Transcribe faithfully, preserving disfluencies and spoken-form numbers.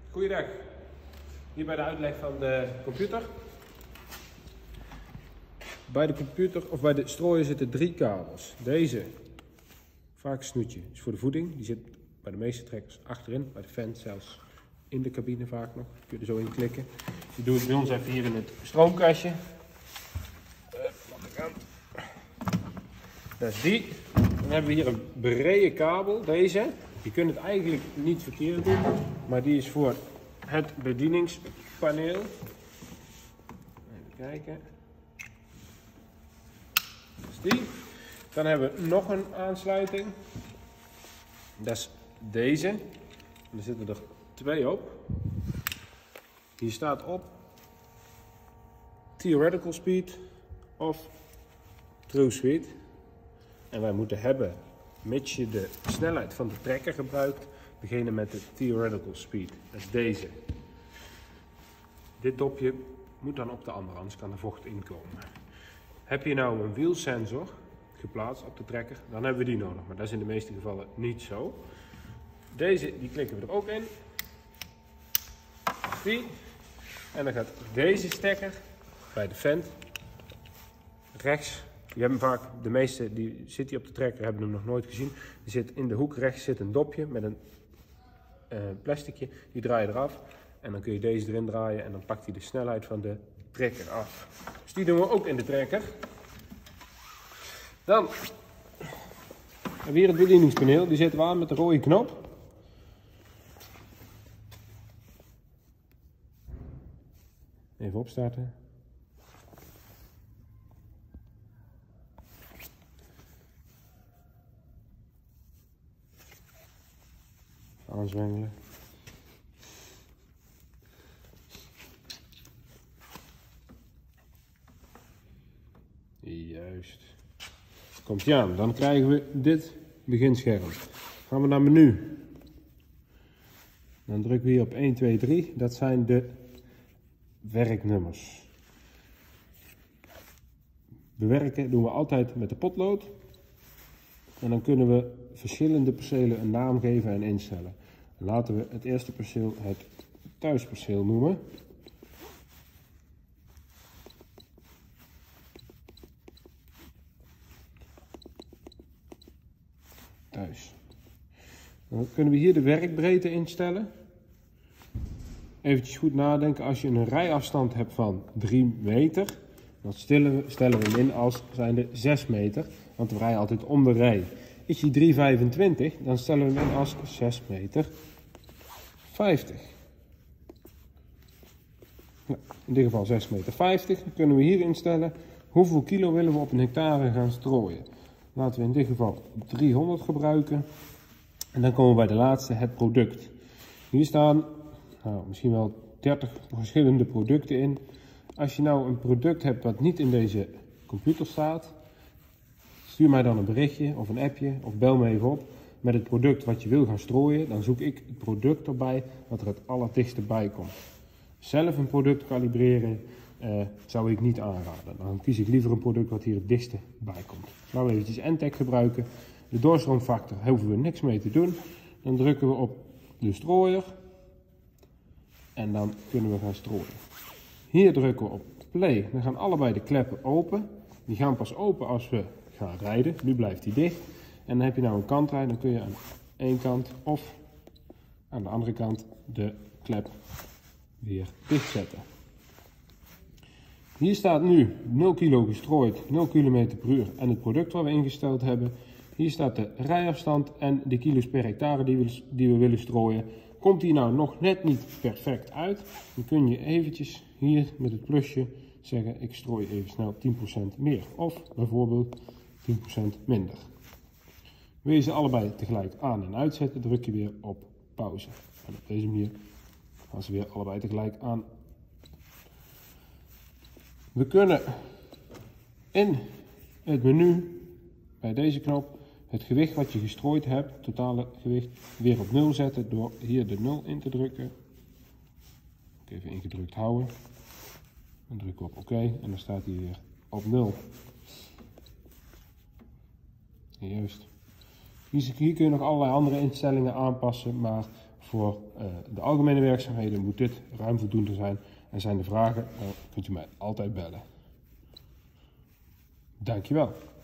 Goeiedag, hier bij de uitleg van de computer. Bij de computer of bij de strooier zitten drie kabels. Deze, vaak een snoetje, is voor de voeding. Die zit bij de meeste trekkers achterin, bij de fan zelfs in de cabine vaak nog. Kun je er zo in klikken. Die doe ik bij ons even hier in het stroomkastje. Dat is die. Dan hebben we hier een brede kabel, deze. Je kunt het eigenlijk niet verkeerd doen, maar die is voor het bedieningspaneel. Even kijken. Dat is die. Dan hebben we nog een aansluiting. Dat is deze. En er zitten er twee op. Hier staat op Theoretical Speed of True Speed. En wij moeten hebben, mits je de snelheid van de trekker gebruikt, beginnen met de Theoretical Speed. Dat is deze. Dit dopje moet dan op de andere, anders kan er vocht inkomen. Heb je nou een wielsensor geplaatst op de trekker, dan hebben we die nodig. Maar dat is in de meeste gevallen niet zo. Deze, die klikken we er ook in. Die. En dan gaat deze stekker bij de vent rechts. Je hebt hem vaak, de meeste die zit hier op de trekker hebben hem nog nooit gezien. Die zit in de hoek rechts zit een dopje met een uh, plasticje. Die draai je eraf en dan kun je deze erin draaien en dan pakt hij de snelheid van de trekker af. Dus die doen we ook in de trekker. Dan hebben we hier het bedieningspaneel. Die zitten we aan met de rode knop. Even opstarten. Aanzwengelen. Juist. Komt ie aan. Dan krijgen we dit beginscherm. Gaan we naar menu. Dan drukken we hier op één, twee, drie. Dat zijn de werknummers. Bewerken doen we altijd met de potlood. En dan kunnen we verschillende percelen een naam geven en instellen. Laten we het eerste perceel het thuisperceel noemen. Thuis. Dan kunnen we hier de werkbreedte instellen. Eventjes goed nadenken, als je een rijafstand hebt van drie meter, dan stellen we, stellen we hem in als zijnde zes meter, want we rijden altijd om de rij. Is die drie vijfentwintig, dan stellen we hem in als zes meter vijftig. Nou, in dit geval zes meter vijftig. Dan kunnen we hier instellen hoeveel kilo willen we op een hectare gaan strooien. Laten we in dit geval driehonderd gebruiken. En dan komen we bij de laatste, het product. Hier staan nou, misschien wel dertig verschillende producten in. Als je nou een product hebt wat niet in deze computer staat, stuur mij dan een berichtje of een appje of bel me even op met het product wat je wil gaan strooien. Dan zoek ik het product erbij wat er het allerdichtste bij komt. Zelf een product kalibreren uh, zou ik niet aanraden. Dan kies ik liever een product wat hier het dichtste bij komt. Laten we eventjes N-Tech gebruiken. De doorstroomfactor hoeven we niks mee te doen. Dan drukken we op de strooier en dan kunnen we gaan strooien. Hier drukken we op play. Dan gaan allebei de kleppen open. Die gaan pas open als we gaan rijden. Nu blijft hij dicht. En dan heb je nou een kantrij. Dan kun je aan één kant of aan de andere kant de klep weer dicht zetten. Hier staat nu nul kilo gestrooid, nul kilometer per uur en het product wat we ingesteld hebben. Hier staat de rijafstand en de kilo's per hectare die we, die we willen strooien. Komt die nou nog net niet perfect uit, dan kun je eventjes hier met het plusje zeggen ik strooi even snel tien procent meer of bijvoorbeeld tien procent minder. Wil je ze allebei tegelijk aan en uitzetten, druk je weer op pauze. En op deze manier gaan ze weer allebei tegelijk aan. We kunnen in het menu bij deze knop het gewicht wat je gestrooid hebt, totale gewicht, weer op nul zetten door hier de nul in te drukken. Even ingedrukt houden. Dan drukken we op oké en dan staat hij weer op nul. Juist. Hier kun je nog allerlei andere instellingen aanpassen, maar voor uh, de algemene werkzaamheden moet dit ruim voldoende zijn. En zijn er vragen, dan kunt u mij altijd bellen. Dankjewel.